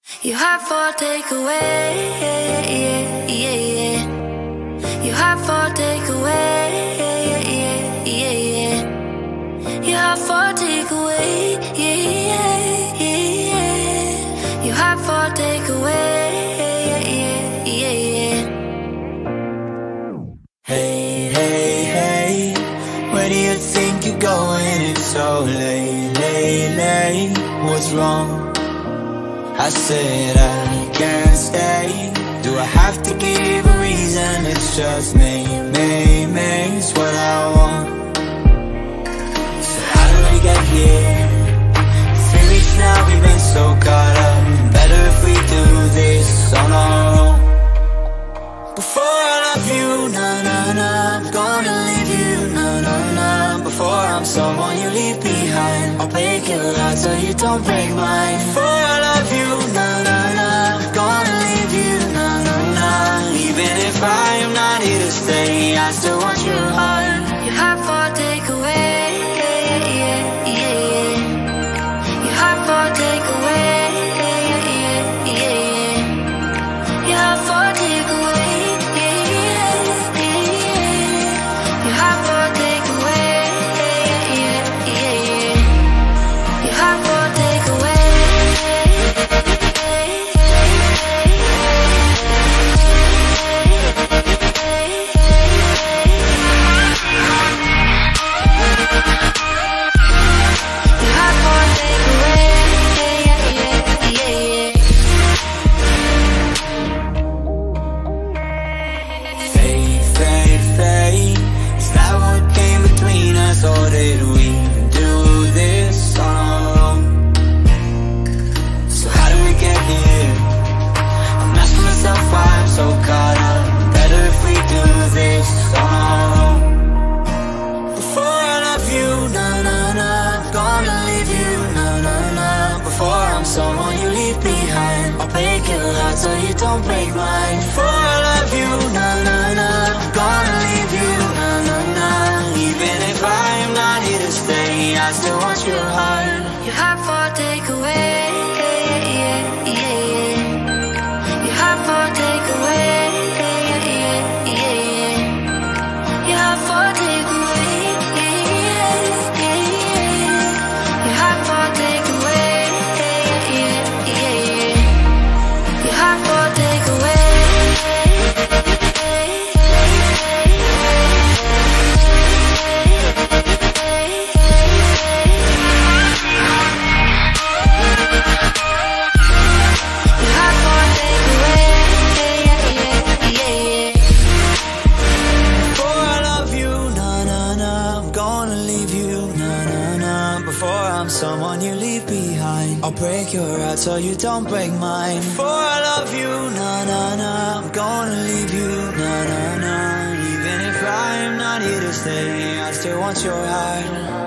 You have for takeaway, You have for takeaway, You have for takeaway, You have for takeaway, Hey, hey, hey, where do you think you're going? It's so late, late, late. What's wrong? I said I can't stay. Do I have to give a reason? It's just me, it's what I want. So how did we get here? 3 weeks now, we've been so caught up. Better if we do this on our own. Before I love you, nah, nah, nah, I'm gonna leave you, nah, nah, nah. Before I'm someone you leave behind, I'll break your heart so you don't break mine. Before I love you, nah, nah, nah, I'm gonna leave you, nah, nah, nah. Even if I am not here to stay, I still want your heart. You have for takeaway, You have for takeaway, You have for takeaway, You have for takeaway, You have for takeaway. Or did we do this on our own? So how did we get here? I'm asking myself why I'm so caught up. Better if we do this on our own. Before I love you, nah, nah, nah, I'm gonna leave you, nah, nah, nah. Before I'm someone you leave behind, I'll break your heart so you don't break mine. Before I love you, nah, nah, nah, I'm gonna leave you, nah, nah, nah. Even if I am not here to stay, I still want your heart. You have for takeaway, You have for takeaway, You have for takeaway, You have for takeaway, You have for takeaway. Someone you leave behind, I'll break your heart so you don't break mine. Before I love you, nah, nah, nah, I'm gonna leave you, nah, nah, nah. Even if I am not here to stay, I still want your heart.